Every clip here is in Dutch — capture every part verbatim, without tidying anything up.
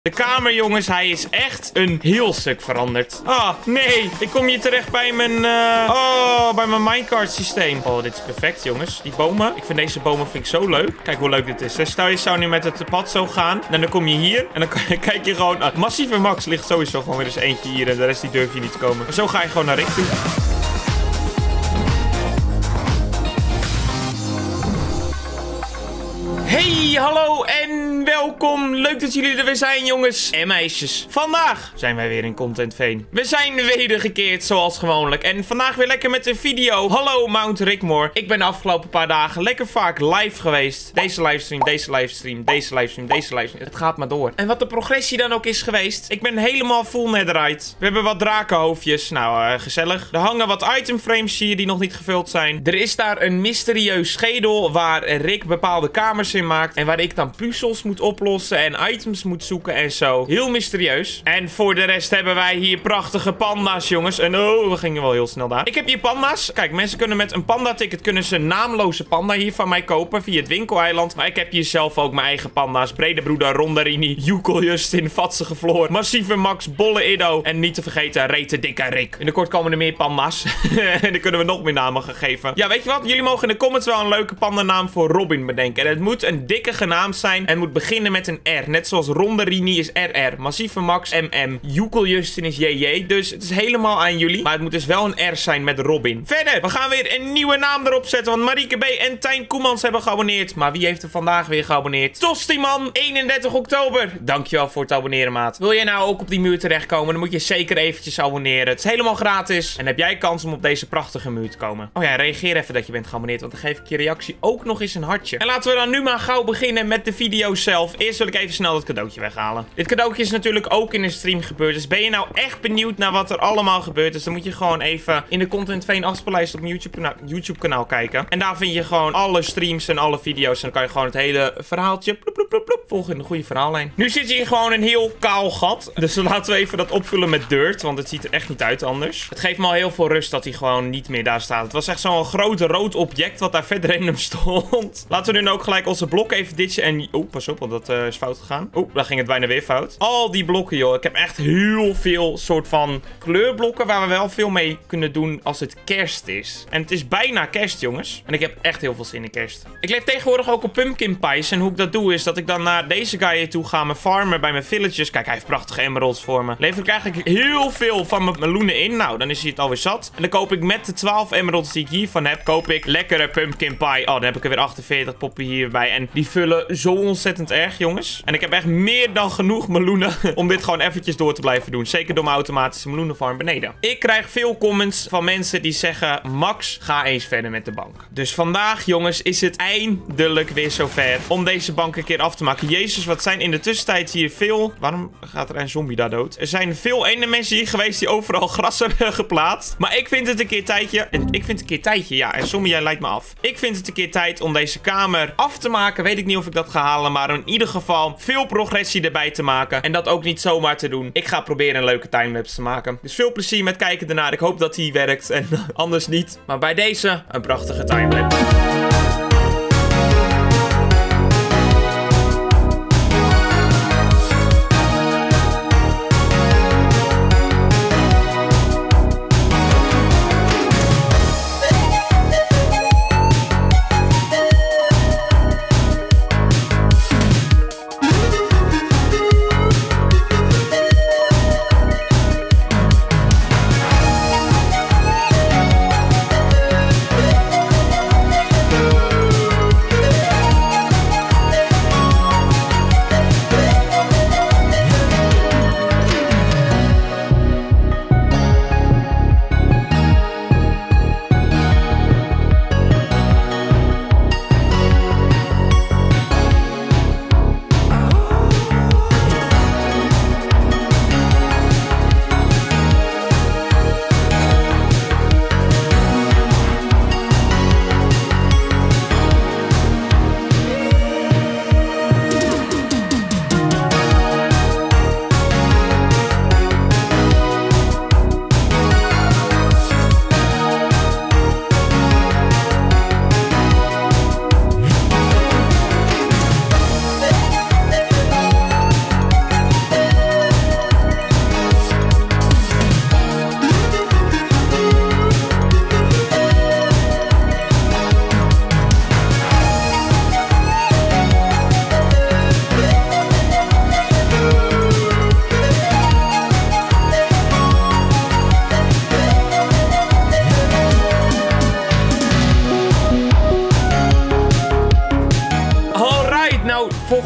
De kamer, jongens, hij is echt een heel stuk veranderd. Ah, nee. Ik kom hier terecht bij mijn... Uh... Oh, bij mijn minecart systeem. Oh, dit is perfect, jongens. Die bomen. Ik vind deze bomen vind ik zo leuk. Kijk hoe leuk dit is. Dus stel je zou nu met het pad zo gaan. En dan kom je hier. En dan kijk je gewoon... Uh, Massieve Max ligt sowieso gewoon weer eens eentje hier. En de rest die durf je niet te komen. Maar zo ga je gewoon naar Rick toe. Hey, hallo en welkom. Leuk dat jullie er weer zijn, jongens en meisjes. Vandaag zijn wij weer in Content Veen. We zijn wedergekeerd zoals gewoonlijk. En vandaag weer lekker met een video. Hallo Mount Rickmore. Ik ben de afgelopen paar dagen lekker vaak live geweest. Deze livestream, deze livestream, deze livestream, deze livestream. Het gaat maar door. En wat de progressie dan ook is geweest. Ik ben helemaal full netherite. We hebben wat drakenhoofdjes. Nou, uh, gezellig. Er hangen wat itemframes hier die nog niet gevuld zijn. Er is daar een mysterieus schedel waar Rick bepaalde kamers in maakt. En waar ik dan puzzels moet oplossen en items moet zoeken en zo. Heel mysterieus. En voor de rest hebben wij hier prachtige panda's, jongens. En oh, we gingen wel heel snel daar. Ik heb hier panda's. Kijk, mensen kunnen met een panda-ticket kunnen ze een naamloze panda hier van mij kopen via het winkeleiland. Maar ik heb hier zelf ook mijn eigen panda's. Brede Broeder, Ronderini, Joekel Justin, Vatsige Floor, Massieve Max, Bolle Iddo. En niet te vergeten, Rete Dikke Rick. Binnenkort komen er meer panda's. En dan kunnen we nog meer namen gaan geven. Ja, weet je wat? Jullie mogen in de comments wel een leuke pandanaam voor Robin bedenken. En het moet een dikke genaamd zijn en moet beginnen met een R. Net zoals Ronderini is R R. Massieve Max M M. Joekel Justin is J J. Dus het is helemaal aan jullie. Maar het moet dus wel een R zijn met Robin. Verder, we gaan weer een nieuwe naam erop zetten. Want Marieke B en Tijn Koemans hebben geabonneerd. Maar wie heeft er vandaag weer geabonneerd? Tostiman, eenendertig oktober. Dankjewel voor het abonneren, maat. Wil jij nou ook op die muur terechtkomen? Dan moet je zeker eventjes abonneren. Het is helemaal gratis. En heb jij kans om op deze prachtige muur te komen. Oh ja, reageer even dat je bent geabonneerd. Want dan geef ik je reactie ook nog eens een hartje. En laten we dan nu maar gauw beginnen met de video zelf. Eerst wil ik even snel dat cadeautje weghalen. Dit cadeautje is natuurlijk ook in de stream gebeurd. Dus ben je nou echt benieuwd naar wat er allemaal gebeurt? Dus dan moet je gewoon even in de Content Veen afspeellijst op mijn YouTube, YouTube kanaal kijken. En daar vind je gewoon alle streams en alle video's. En dan kan je gewoon het hele verhaaltje ploep, ploep, ploep, ploep, volgen in de goede verhaallijn. Nu zit hier gewoon een heel kaal gat. Dus laten we even dat opvullen met dirt. Want het ziet er echt niet uit anders. Het geeft me al heel veel rust dat hij gewoon niet meer daar staat. Het was echt zo'n groot rood object wat daar verder random stond. Laten we nu ook gelijk onze blok even ditchen. En... Oh, pas op, want dat uh, is fout gegaan. Oh, daar ging het bijna weer fout. Al die blokken, joh. Ik heb echt heel veel soort van kleurblokken waar we wel veel mee kunnen doen als het kerst is. En het is bijna kerst, jongens. En ik heb echt heel veel zin in kerst. Ik leef tegenwoordig ook op pumpkin pies. En hoe ik dat doe is dat ik dan naar deze guy toe ga. Mijn farmen bij mijn villages. Kijk, hij heeft prachtige emeralds voor me. Lever ik eigenlijk heel veel van mijn meloenen in. Nou, dan is hij het alweer zat. En dan koop ik met de twaalf emeralds die ik hiervan heb, koop ik lekkere pumpkin pie. Oh, dan heb ik er weer achtenveertig poppen hierbij. En die vullen zo ontzettend erg, jongens. En ik heb echt meer dan genoeg meloenen om dit gewoon eventjes door te blijven doen. Zeker door mijn automatische meloenenfarm beneden. Ik krijg veel comments van mensen die zeggen: Max, ga eens verder met de bank. Dus vandaag, jongens, is het eindelijk weer zover om deze bank een keer af te maken. Jezus, wat zijn in de tussentijd hier veel... Waarom gaat er een zombie daar dood? Er zijn veel endermensen hier geweest die overal gras hebben geplaatst. Maar ik vind het een keer tijdje... En ik vind het een keer tijdje, ja. En zombie, jij leidt me af. Ik vind het een keer tijd om deze kamer af te maken. Weet ik niet of ik dat ga halen, maar in ieder geval veel progressie erbij te maken. En dat ook niet zomaar te doen. Ik ga proberen een leuke timelapse te maken. Dus veel plezier met kijken ernaar. Ik hoop dat die werkt en anders niet. Maar bij deze een prachtige timelapse.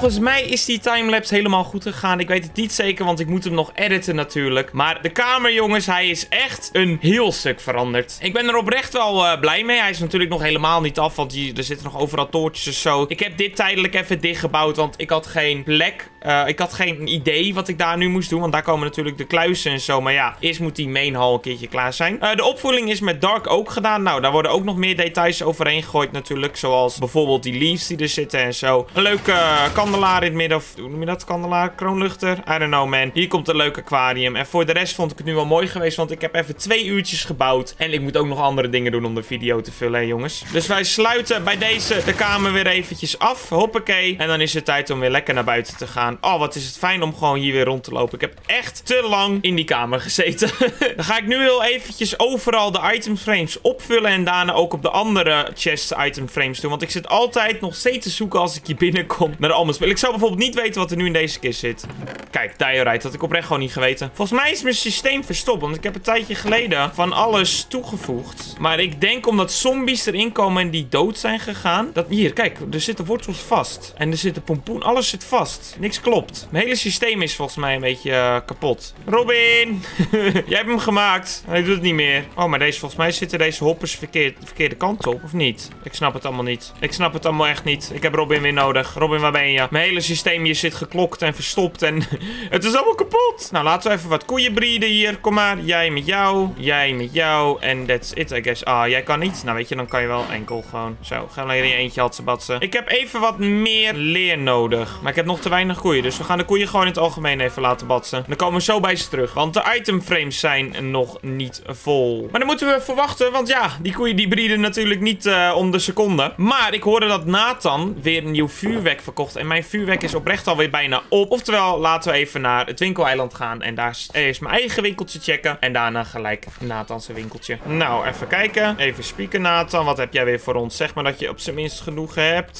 volgens mij is die timelapse helemaal goed gegaan. Ik weet het niet zeker, want ik moet hem nog editen natuurlijk. Maar de kamer, jongens, hij is echt een heel stuk veranderd. Ik ben er oprecht wel uh, blij mee. Hij is natuurlijk nog helemaal niet af, want hier, er zitten nog overal toortjes en zo. Ik heb dit tijdelijk even dichtgebouwd, want ik had geen plek. Uh, ik had geen idee wat ik daar nu moest doen, want daar komen natuurlijk de kluizen en zo. Maar ja, eerst moet die main hall een keertje klaar zijn. Uh, de opvoeding is met Dark Oak gedaan. Nou, daar worden ook nog meer details overheen gegooid natuurlijk. Zoals bijvoorbeeld die leaves die er zitten en zo. Een leuke uh, kandelaar in het midden. Of hoe noem je dat? Kandelaar? Kroonluchter? I don't know, man. Hier komt een leuk aquarium. En voor de rest vond ik het nu wel mooi geweest, want ik heb even twee uurtjes gebouwd. En ik moet ook nog andere dingen doen om de video te vullen, hè, jongens. Dus wij sluiten bij deze de kamer weer eventjes af. Hoppakee. En dan is het tijd om weer lekker naar buiten te gaan. Oh, wat is het fijn om gewoon hier weer rond te lopen. Ik heb echt te lang in die kamer gezeten. Dan ga ik nu heel eventjes overal de item frames opvullen. En daarna ook op de andere chest item frames doen. Want ik zit altijd nog steeds te zoeken als ik hier binnenkom naar de andere spel. Ik zou bijvoorbeeld niet weten wat er nu in deze kist zit. Kijk, diorite. Dat had ik oprecht gewoon niet geweten. Volgens mij is mijn systeem verstopt. Want ik heb een tijdje geleden van alles toegevoegd. Maar ik denk omdat zombies erin komen en die dood zijn gegaan. Dat hier, kijk, er zitten wortels vast. En er zitten pompoen. Alles zit vast. Niks klopt. Mijn hele systeem is volgens mij een beetje uh, kapot. Robin! Jij hebt hem gemaakt. Hij doet het niet meer. Oh, maar deze, volgens mij zitten deze hoppers verkeerd, de verkeerde kant op. Of niet? Ik snap het allemaal niet. Ik snap het allemaal echt niet. Ik heb Robin weer nodig. Robin, waar ben je? Mijn hele systeem hier zit geklokt en verstopt. En het is allemaal kapot. Nou, laten we even wat koeien breeden hier. Kom maar. Jij met jou. Jij met jou. En that's it, I guess. Ah, jij kan niet. Nou, weet je, dan kan je wel enkel gewoon. Zo, gaan we hier in je eentje hatsenbatsen. Ik heb even wat meer leer nodig. Maar ik heb nog te weinig koeien. Dus we gaan de koeien gewoon in het algemeen even laten batsen. Dan komen we zo bij ze terug. Want de itemframes zijn nog niet vol. Maar dan moeten we verwachten. Want ja, die koeien die breeden natuurlijk niet uh, om de seconde. Maar ik hoorde dat Nathan weer een nieuw vuurwerk verkocht. En mijn vuurwerk is oprecht alweer bijna op. Oftewel, laten we even naar het winkeleiland gaan. En daar is mijn eigen winkeltje checken. En daarna gelijk Nathan's winkeltje. Nou, even kijken. Even spieken, Nathan. Wat heb jij weer voor ons? Zeg maar dat je op zijn minst genoeg hebt.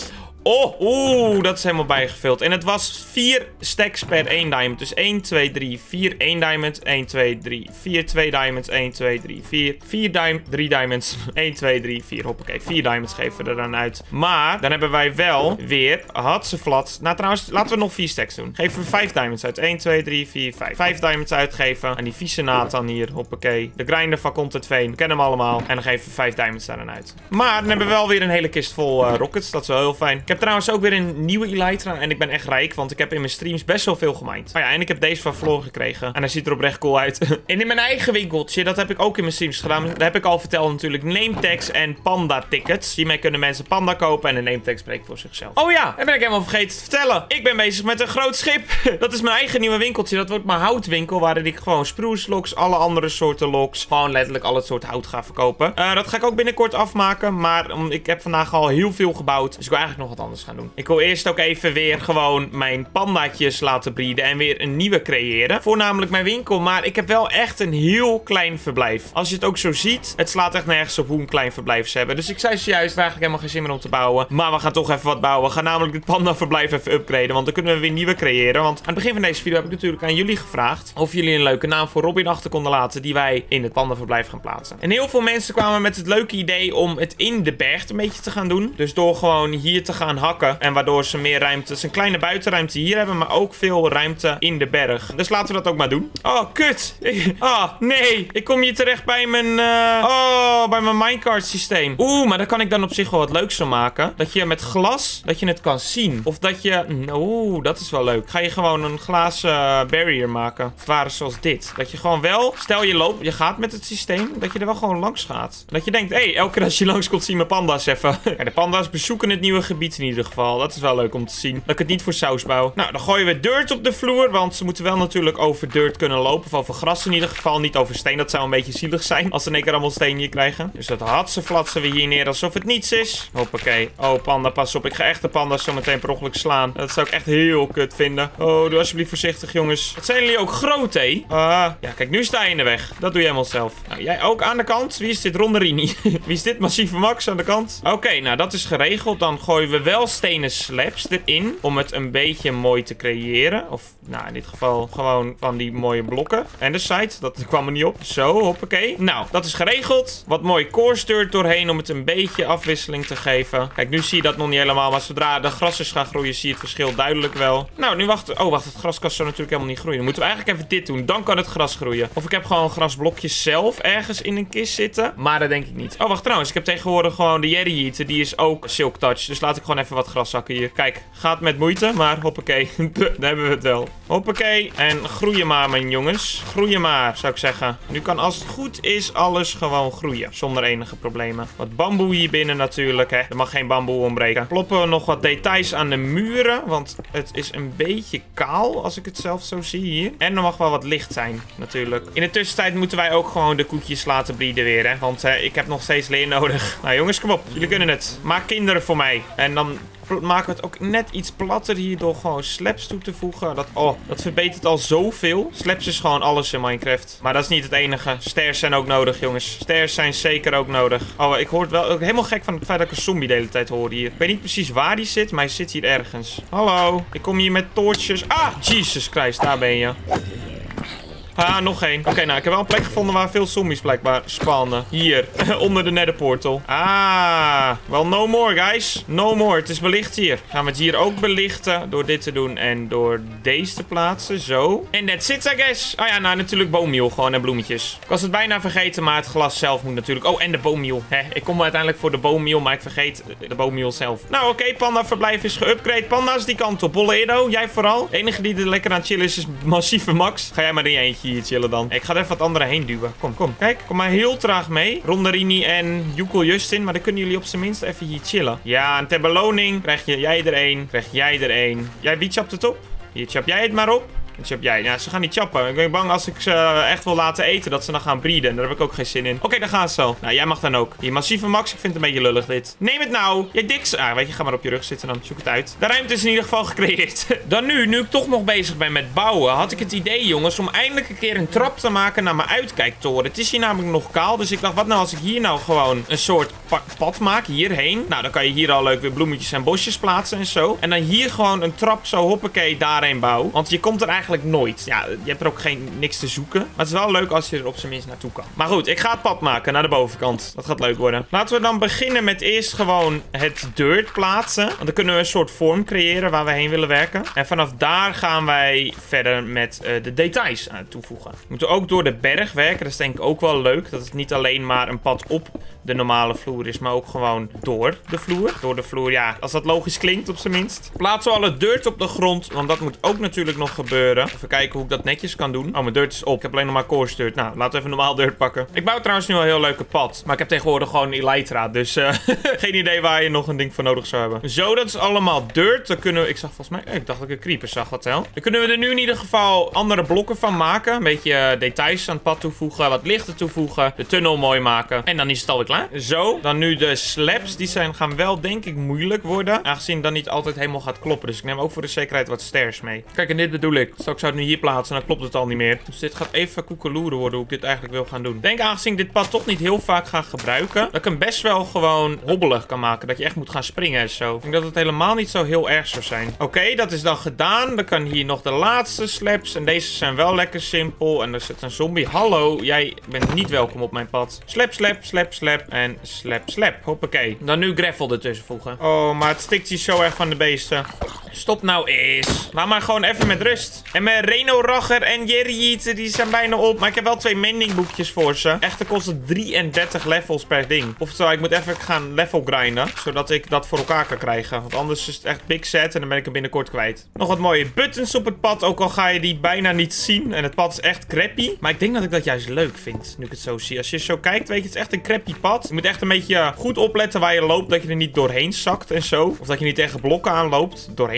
Oh, oeh, dat is helemaal bijgevuld. En het was vier stacks per één diamond. Dus één, twee, drie, vier, één diamond. één, twee, drie, vier, twee diamonds. één, twee, drie, vier, vier diamonds. drie diamonds. één, twee, drie, vier. Hoppakee, vier diamonds geven we er dan uit. Maar, dan hebben wij wel weer hatseflat. Nou, trouwens, laten we nog vier stacks doen. Geven we vijf diamonds uit. één, twee, drie, vier, vijf. vijf diamonds uitgeven. En die vieze Nathan hier. Hoppakee. De grinder van Content Veen. We kennen hem allemaal. En dan geven we vijf diamonds daar dan uit. Maar, dan hebben we wel weer een hele kist vol uh, rockets. Dat is wel heel fijn. Ik heb trouwens ook weer een nieuwe Elytra. En ik ben echt rijk, want ik heb in mijn streams best wel veel gemined. Oh ja, en ik heb deze van Floor gekregen. En hij ziet er oprecht cool uit. En in mijn eigen winkeltje, dat heb ik ook in mijn streams gedaan. Daar heb ik al verteld natuurlijk name tags en panda tickets. Hiermee kunnen mensen panda kopen en de name tag spreekt voor zichzelf. Oh ja, dat ben ik helemaal vergeten te vertellen. Ik ben bezig met een groot schip. Dat is mijn eigen nieuwe winkeltje. Dat wordt mijn houtwinkel, waarin ik gewoon spruce logs, alle andere soorten logs, gewoon letterlijk al het soort hout ga verkopen. Uh, dat ga ik ook binnenkort afmaken. Maar um, ik heb vandaag al heel veel gebouwd. Dus ik wil eigenlijk nog wat anders gaan doen. Ik wil eerst ook even weer gewoon mijn pandaatjes laten breeden en weer een nieuwe creëren. Voornamelijk mijn winkel, maar ik heb wel echt een heel klein verblijf. Als je het ook zo ziet, het slaat echt nergens op hoe een klein verblijf ze hebben. Dus ik zei zojuist, eigenlijk helemaal geen zin meer om te bouwen. Maar we gaan toch even wat bouwen. We gaan namelijk dit pandaverblijf even upgraden, want dan kunnen we weer nieuwe creëren. Want aan het begin van deze video heb ik natuurlijk aan jullie gevraagd of jullie een leuke naam voor Robin achter konden laten die wij in het pandaverblijf gaan plaatsen. En heel veel mensen kwamen met het leuke idee om het in de berg een beetje te gaan doen. Dus door gewoon hier te gaan hakken. En waardoor ze meer ruimte, dus een kleine buitenruimte hier hebben, maar ook veel ruimte in de berg. Dus laten we dat ook maar doen. Oh, kut. Oh, nee. Ik kom hier terecht bij mijn, uh... oh, bij mijn minecart systeem. Oeh, maar daar kan ik dan op zich wel wat leuks van maken. Dat je met glas, dat je het kan zien. Of dat je, oeh, dat is wel leuk. Ga je gewoon een glazen uh, barrier maken. Of het ware zoals dit. Dat je gewoon wel, stel je loopt, je gaat met het systeem, dat je er wel gewoon langs gaat. Dat je denkt, hé, hey, elke keer als je langs komt, zien mijn panda's even. Ja, de panda's bezoeken het nieuwe gebied in ieder geval. Dat is wel leuk om te zien. Dat ik het niet voor saus bouw. Nou, dan gooien we dirt op de vloer. Want ze moeten wel natuurlijk over dirt kunnen lopen. Of over gras in ieder geval. Niet over steen. Dat zou een beetje zielig zijn. Als ze in één keer allemaal steen hier krijgen. Dus dat hatsen flatsen we hier neer alsof het niets is. Hoppakee. Oh, panda, pas op. Ik ga echt de panda's zo meteen per ongeluk slaan. Dat zou ik echt heel kut vinden. Oh, doe alsjeblieft voorzichtig, jongens. Wat zijn jullie ook groot, hé? Uh, ja, kijk, nu sta je in de weg. Dat doe je helemaal zelf. Nou, jij ook aan de kant. Wie is dit? Ronderini. Wie is dit? Massieve Max aan de kant. Oké, nou, dat is geregeld. Dan gooien we wel wel stenen slabs erin. Om het een beetje mooi te creëren. Of nou, in dit geval gewoon van die mooie blokken. En de site, dat kwam er niet op. Zo, hoppakee. Nou, dat is geregeld. Wat mooi coarse dirt doorheen om het een beetje afwisseling te geven. Kijk, nu zie je dat nog niet helemaal. Maar zodra de grasjes gaan groeien, zie je het verschil duidelijk wel. Nou, nu wacht. Oh, wacht. Het gras kan zo natuurlijk helemaal niet groeien. Dan moeten we eigenlijk even dit doen. Dan kan het gras groeien. Of ik heb gewoon grasblokjes zelf ergens in een kist zitten. Maar dat denk ik niet. Oh, wacht trouwens. Ik heb tegenwoordig gewoon de Jerry Eater. Die is ook Silk Touch. Dus laat ik gewoon even wat gras zakken hier. Kijk, gaat met moeite. Maar hoppakee. Daar hebben we het wel. Hoppakee. En groeien maar, mijn jongens. Groeien maar, zou ik zeggen. Nu kan als het goed is alles gewoon groeien. Zonder enige problemen. Wat bamboe hier binnen natuurlijk, hè. Er mag geen bamboe ontbreken. Kloppen we nog wat details aan de muren. Want het is een beetje kaal, als ik het zelf zo zie hier. En er mag wel wat licht zijn, natuurlijk. In de tussentijd moeten wij ook gewoon de koetjes laten breeden weer, hè. Want uh, ik heb nog steeds leer nodig. Nou jongens, kom op. Jullie kunnen het. Maak kinderen voor mij. En dan maken we het ook net iets platter hier door gewoon slabs toe te voegen. Dat, oh, dat verbetert al zoveel. Slabs is gewoon alles in Minecraft. Maar dat is niet het enige. Stairs zijn ook nodig, jongens. Stairs zijn zeker ook nodig. Oh, ik hoor het wel. Ik ben helemaal gek van het feit dat ik een zombie de hele tijd hoor hier. Ik weet niet precies waar die zit, maar hij zit hier ergens. Hallo. Ik kom hier met toortjes. Ah, Jesus Christ. Daar ben je. Ah, nog één. Oké, okay, nou, ik heb wel een plek gevonden waar veel zombies blijkbaar spannen. Hier, onder de netherportal. Ah, wel no more, guys. No more. Het is belicht hier. Gaan we het hier ook belichten door dit te doen en door deze te plaatsen. Zo. En that's it, I guess. Oh ja, nou, natuurlijk boommeal gewoon en bloemetjes. Ik was het bijna vergeten, maar het glas zelf moet natuurlijk. Oh, en de boommeal. Hè, ik kom uiteindelijk voor de boommeal, maar ik vergeet de boommeal zelf. Nou, oké, okay, panda verblijf is geupgrade. Panda's die kant op. Bolle Edo, jij vooral. De enige die er lekker aan chillen is, is massieve Max. Ga jij maar in je eentje hier chillen dan. Ik ga er even wat anderen heen duwen. Kom, kom. Kijk, kom maar heel traag mee. Ronderini en Jukkel Justin. Maar dan kunnen jullie op zijn minst even hier chillen. Ja, en ter beloning krijg je, jij er één. Krijg jij er één. Jij, wie chapt het op? Hier, chap jij het maar op. En chap jij. Ja, ze gaan niet chappen. Ik ben bang als ik ze echt wil laten eten, dat ze dan gaan breeden. Daar heb ik ook geen zin in. Oké, okay, dan gaan ze zo. Nou, jij mag dan ook. Hier, massieve Max. Ik vind het een beetje lullig dit. Neem het nou. Jij diks. Ah, weet je, ga maar op je rug zitten dan. Zoek het uit. De ruimte is in ieder geval gecreëerd. Dan nu, nu ik toch nog bezig ben met bouwen, had ik het idee, jongens, om eindelijk een keer een trap te maken naar mijn uitkijktoren. Het is hier namelijk nog kaal. Dus ik dacht, wat nou als ik hier nou gewoon een soort pa pad maak hierheen. Nou, dan kan je hier al leuk weer bloemetjes en bosjes plaatsen en zo. En dan hier gewoon een trap zo hoppakee daarheen bouwen. Want je komt er eigenlijk nooit. Ja, je hebt er ook geen niks te zoeken. Maar het is wel leuk als je er op zijn minst naartoe kan. Maar goed, ik ga het pad maken naar de bovenkant. Dat gaat leuk worden. Laten we dan beginnen met eerst gewoon het dirt plaatsen. Want dan kunnen we een soort vorm creëren waar we heen willen werken. En vanaf daar gaan wij verder met uh, de details aan toevoegen. We moeten ook door de berg werken. Dat is denk ik ook wel leuk. Dat het niet alleen maar een pad op de normale vloer is, maar ook gewoon door de vloer. Door de vloer, ja. Als dat logisch klinkt op zijn minst. Plaatsen we alle dirt op de grond. Want dat moet ook natuurlijk nog gebeuren. Even kijken hoe ik dat netjes kan doen. Oh, mijn dirt is op. Ik heb alleen nog maar coarse dirt. Nou, laten we even normaal dirt pakken. Ik bouw trouwens nu al een heel leuke pad. Maar ik heb tegenwoordig gewoon een elytra. Dus uh, geen idee waar je nog een ding voor nodig zou hebben. Zo, dat is allemaal dirt. Dan kunnen we... Ik zag volgens mij... Ik dacht dat ik een creeper zag, wat wel. Dan kunnen we er nu in ieder geval andere blokken van maken. Een beetje uh, details aan het pad toevoegen. Wat lichten toevoegen. De tunnel mooi maken. En dan is het alweer klaar. Zo. Dan nu de slabs. Die zijn, gaan wel, denk ik, moeilijk worden. Aangezien dat niet altijd helemaal gaat kloppen. Dus ik neem ook voor de zekerheid wat stairs mee. Kijk, en dit bedoel ik. Straks zou ik het nu hier plaatsen. Dan klopt het al niet meer. Dus dit gaat even koekeloeren worden hoe ik dit eigenlijk wil gaan doen. Ik denk, aangezien ik dit pad toch niet heel vaak ga gebruiken, dat ik hem best wel gewoon hobbelig kan maken. Dat je echt moet gaan springen en zo. Ik denk dat het helemaal niet zo heel erg zou zijn. Oké, okay, dat is dan gedaan. Dan kan hier nog de laatste slabs. En deze zijn wel lekker simpel. En er zit een zombie. Hallo, jij bent niet welkom op mijn pad. Slap, slap, slap, slap. En slap, slap. Hoppakee. Dan nu gravel ertussen voegen. Oh, maar het stikt hier zo erg van de beesten. Stop nou eens. Laat maar gewoon even met rust. En mijn Reno Ragger en Jerry Eater, die zijn bijna op. Maar ik heb wel twee mendingboekjes voor ze. Echter kost het drieëndertig levels per ding. Oftewel, ik moet even gaan level grinden. Zodat ik dat voor elkaar kan krijgen. Want anders is het echt big set en dan ben ik hem binnenkort kwijt. Nog wat mooie buttons op het pad. Ook al ga je die bijna niet zien. En het pad is echt crappy. Maar ik denk dat ik dat juist leuk vind. Nu ik het zo zie. Als je zo kijkt, weet je, het is echt een crappy pad. Je moet echt een beetje goed opletten waar je loopt. Dat je er niet doorheen zakt en zo. Of dat je niet tegen blokken aanloopt. Doorheen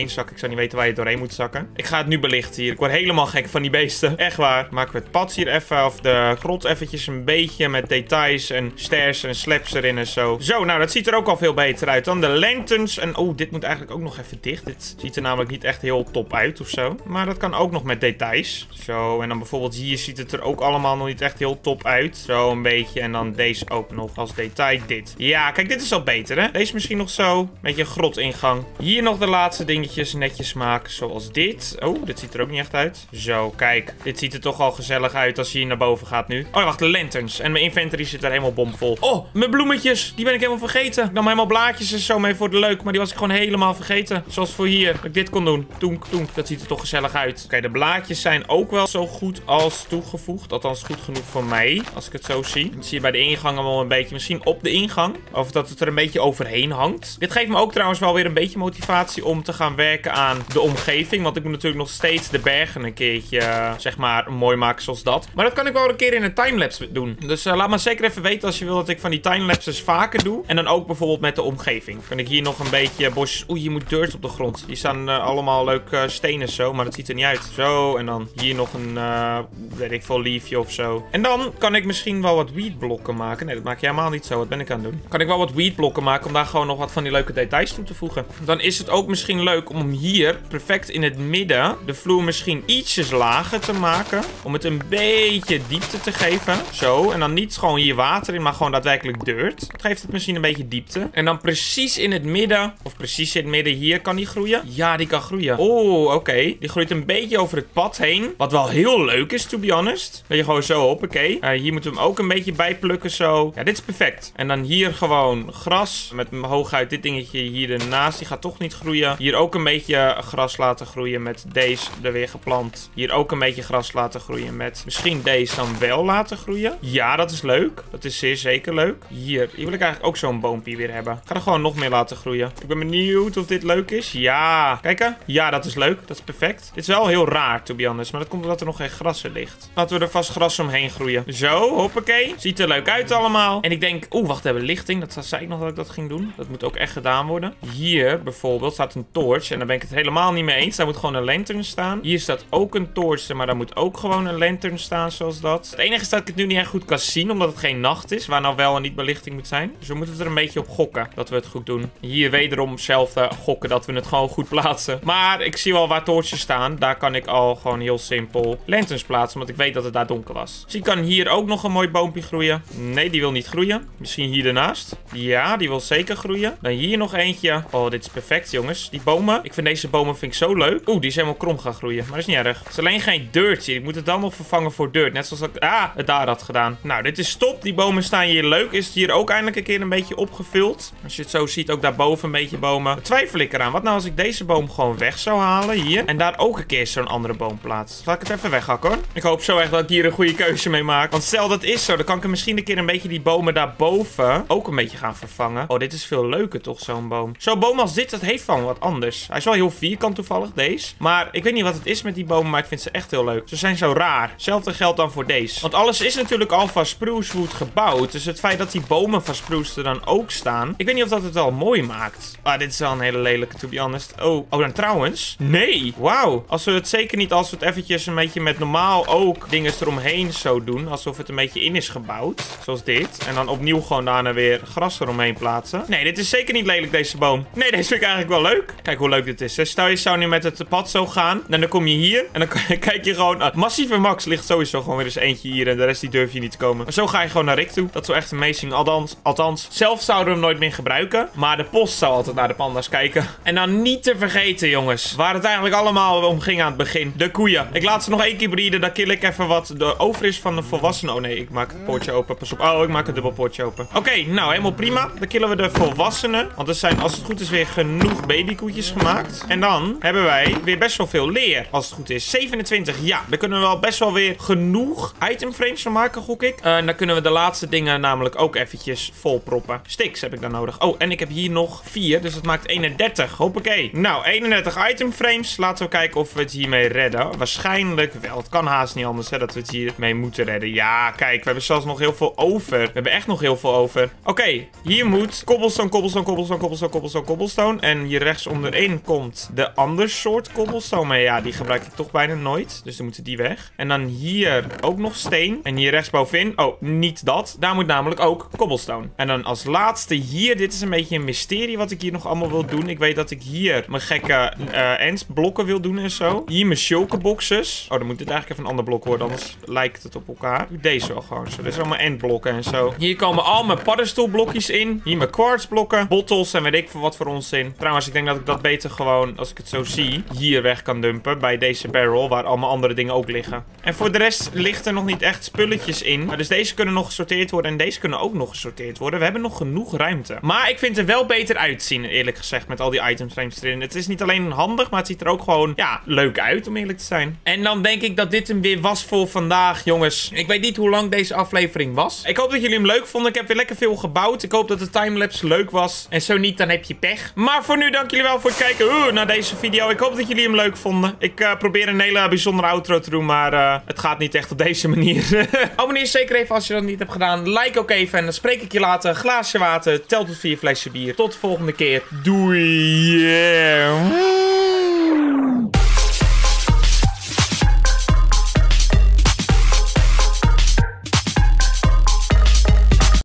doorheen zakken. Ik zou niet weten waar je doorheen moet zakken. Ik ga het nu belichten hier. Ik word helemaal gek van die beesten. Echt waar. Maken we het pad hier even, of de grot eventjes een beetje met details en stairs en slaps erin en zo. Zo, nou dat ziet er ook al veel beter uit. Dan de lanterns. En oh, dit moet eigenlijk ook nog even dicht. Dit ziet er namelijk niet echt heel top uit of zo. Maar dat kan ook nog met details. Zo, en dan bijvoorbeeld hier ziet het er ook allemaal nog niet echt heel top uit. Zo een beetje. En dan deze ook nog als detail dit. Ja, kijk, dit is al beter, hè? Deze misschien nog zo. Een beetje een grotingang. Hier nog de laatste dingetjes netjes maken, zoals dit. Oh, dit ziet er ook niet echt uit. Zo, kijk. Dit ziet er toch al gezellig uit als je hier naar boven gaat nu. Oh, wacht, de lanterns. En mijn inventory zit er helemaal bomvol. Oh, mijn bloemetjes. Die ben ik helemaal vergeten. Ik nam helemaal blaadjes en zo mee voor de leuk. Maar die was ik gewoon helemaal vergeten. Zoals voor hier. Dat ik dit kon doen. Toenk, toenk. Dat ziet er toch gezellig uit. Oké, okay, de blaadjes zijn ook wel zo goed als toegevoegd. Althans, goed genoeg voor mij. Als ik het zo zie. Dat zie je bij de ingang wel een beetje. Misschien op de ingang. Of dat het er een beetje overheen hangt. Dit geeft me ook trouwens wel weer een beetje motivatie om te gaan werken aan de omgeving. Want ik moet natuurlijk nog steeds de bergen een keertje, uh, zeg maar, mooi maken zoals dat. Maar dat kan ik wel een keer in een timelapse doen. Dus uh, laat maar zeker even weten als je wil dat ik van die timelapses vaker doe. En dan ook bijvoorbeeld met de omgeving. Kan ik hier nog een beetje bosjes... Oeh, hier moet dirt op de grond. Die staan uh, allemaal leuk uh, stenen zo, maar dat ziet er niet uit. Zo, en dan hier nog een, uh, weet ik veel, liefje of zo. En dan kan ik misschien wel wat weedblokken maken. Nee, dat maak je helemaal niet zo. Wat ben ik aan het doen? Kan ik wel wat weedblokken maken om daar gewoon nog wat van die leuke details toe te voegen. Dan is het ook misschien leuk om hier perfect in het midden de vloer misschien ietsjes lager te maken. Om het een beetje diepte te geven. Zo. En dan niet gewoon hier water in, maar gewoon daadwerkelijk dirt. Dat geeft het misschien een beetje diepte. En dan precies in het midden, of precies in het midden hier, kan die groeien? Ja, die kan groeien. Oh, oké. Okay. Die groeit een beetje over het pad heen. Wat wel heel leuk is, to be honest. Dat je gewoon zo op, oké. Okay. Uh, hier moeten we hem ook een beetje bijplukken, zo. Ja, dit is perfect. En dan hier gewoon gras. Met hooguit dit dingetje hier ernaast. Die gaat toch niet groeien. Hier ook een beetje gras laten groeien met deze er weer geplant. Hier ook een beetje gras laten groeien met misschien deze dan wel laten groeien. Ja, dat is leuk. Dat is zeer zeker leuk. Hier. Hier wil ik eigenlijk ook zo'n boompje weer hebben. Ik ga er gewoon nog meer laten groeien. Ik ben benieuwd of dit leuk is. Ja. Kijken. Ja, dat is leuk. Dat is perfect. Dit is wel heel raar, to be honest. Maar dat komt omdat er nog geen gras in ligt. Laten we er vast gras omheen groeien. Zo. Hoppakee. Ziet er leuk uit allemaal. En ik denk... Oeh, wacht even. Lichting. Dat zei ik nog dat ik dat ging doen. Dat moet ook echt gedaan worden. Hier bijvoorbeeld staat een torch. En daar ben ik het helemaal niet mee eens. Daar moet gewoon een lantern staan. Hier staat ook een torch. Maar daar moet ook gewoon een lantern staan zoals dat. Het enige is dat ik het nu niet echt goed kan zien. Omdat het geen nacht is. Waar nou wel en niet belichting moet zijn. Dus we moeten het er een beetje op gokken. Dat we het goed doen. Hier wederom zelf uh, gokken. Dat we het gewoon goed plaatsen. Maar ik zie wel waar torches staan. Daar kan ik al gewoon heel simpel lanterns plaatsen. Want ik weet dat het daar donker was. Dus ik kan hier ook nog een mooi boompje groeien. Nee, die wil niet groeien. Misschien hier ernaast. Ja, die wil zeker groeien. Dan hier nog eentje. Oh, dit is perfect, jongens. Die bomen. Ik vind deze bomen vind ik zo leuk. Oeh, die is helemaal krom gaan groeien. Maar dat is niet erg. Het is alleen geen dirt hier. Ik moet het dan nog vervangen voor dirt. Net zoals ik ah, het daar had gedaan. Nou, dit is top. Die bomen staan hier leuk. Is het hier ook eindelijk een keer een beetje opgevuld. Als je het zo ziet, ook daarboven een beetje bomen. Daar twijfel ik eraan. Wat nou als ik deze boom gewoon weg zou halen hier. En daar ook een keer zo'n andere boom plaats. Zal ik het even weghakken, hoor? Ik hoop zo echt dat ik hier een goede keuze mee maak. Want stel dat is zo. Dan kan ik er misschien een keer een beetje die bomen daarboven ook een beetje gaan vervangen. Oh, dit is veel leuker toch, zo'n boom. Zo'n boom als dit, dat heeft van wat anders. Hij is wel heel vierkant toevallig, deze. Maar ik weet niet wat het is met die bomen, maar ik vind ze echt heel leuk. Ze zijn zo raar. Hetzelfde geldt dan voor deze. Want alles is natuurlijk al van sprucewood gebouwd. Dus het feit dat die bomen van spruce er dan ook staan. Ik weet niet of dat het wel mooi maakt. Ah, dit is wel een hele lelijke, to be honest. Oh, oh dan trouwens. Nee. Wauw. Als we het zeker niet, als we het eventjes een beetje met normaal ook dingen eromheen zo doen. Alsof het een beetje in is gebouwd. Zoals dit. En dan opnieuw gewoon daarna weer gras eromheen plaatsen. Nee, dit is zeker niet lelijk, deze boom. Nee, deze vind ik eigenlijk wel leuk. Kijk hoe leuk dit is. Stel je zou nu met het pad zo gaan. En dan kom je hier. En dan kijk je gewoon... Uh, Massieve Max ligt sowieso gewoon weer eens eentje hier. En de rest die durf je niet te komen. Maar zo ga je gewoon naar Rick toe. Dat is wel echt amazing. Althans, althans, zelf zouden we hem nooit meer gebruiken. Maar de post zou altijd naar de panda's kijken. En dan niet te vergeten, jongens. Waar het eigenlijk allemaal om ging aan het begin. De koeien. Ik laat ze nog één keer breeden. Dan kill ik even wat de over is van de volwassenen. Oh nee, ik maak het poortje open. Pas op. Oh, ik maak het dubbel poortje open. Oké, okay, nou helemaal prima. Dan killen we de volwassenen. Want er zijn, als het goed is, weer genoeg babykoetjes gemaakt. En dan hebben wij weer best wel veel leer. Als het goed is. zevenentwintig. Ja, dan kunnen we wel best wel weer genoeg itemframes van maken, gok ik. Uh, en dan kunnen we de laatste dingen namelijk ook eventjes volproppen. Sticks heb ik dan nodig. Oh, en ik heb hier nog vier. Dus dat maakt eenendertig. Hoppakee. Nou, eenendertig itemframes. Laten we kijken of we het hiermee redden. Waarschijnlijk wel. Het kan haast niet anders, hè, dat we het hiermee moeten redden. Ja, kijk. We hebben zelfs nog heel veel over. We hebben echt nog heel veel over. Oké, okay, hier moet cobblestone, cobblestone, cobblestone, cobblestone, cobblestone, cobblestone. En hier rechts onderin hierin komt de ander soort cobblestone. Maar ja, die gebruik ik toch bijna nooit. Dus dan moeten die weg. En dan hier ook nog steen. En hier rechtsbovenin. Oh, niet dat. Daar moet namelijk ook cobblestone. En dan als laatste hier. Dit is een beetje een mysterie wat ik hier nog allemaal wil doen. Ik weet dat ik hier mijn gekke uh, ends-blokken wil doen en zo. Hier mijn shulkerboxes. Oh, dan moet dit eigenlijk even een ander blok worden. Anders lijkt het op elkaar. Deze wel gewoon zo. Dit is allemaal endblokken en zo. Hier komen al mijn paddenstoelblokjes in. Hier mijn quartzblokken. Bottles en weet ik veel wat voor onzin. Trouwens, ik denk dat ik dat beter gewoon, als ik het zo zie, hier weg kan dumpen. Bij deze barrel, waar allemaal andere dingen ook liggen. En voor de rest ligt er nog niet echt spulletjes in. Dus deze kunnen nog gesorteerd worden. En deze kunnen ook nog gesorteerd worden. We hebben nog genoeg ruimte. Maar ik vind het er wel beter uitzien, eerlijk gezegd. Met al die itemframes erin. Het is niet alleen handig, maar het ziet er ook gewoon, ja, leuk uit, om eerlijk te zijn. En dan denk ik dat dit hem weer was voor vandaag, jongens. Ik weet niet hoe lang deze aflevering was. Ik hoop dat jullie hem leuk vonden. Ik heb weer lekker veel gebouwd. Ik hoop dat de timelapse leuk was. En zo niet, dan heb je pech. Maar voor nu, dank jullie wel voor het kijken uh, naar deze video. Ik hoop dat jullie hem leuk vonden. Ik uh, probeer een hele bijzondere outro te doen, maar uh, het gaat niet echt op deze manier. Abonneer zeker even als je dat niet hebt gedaan. Like ook even en dan spreek ik je later. Glaasje water, tel tot vier flesje bier. Tot de volgende keer. Doei! Yeah.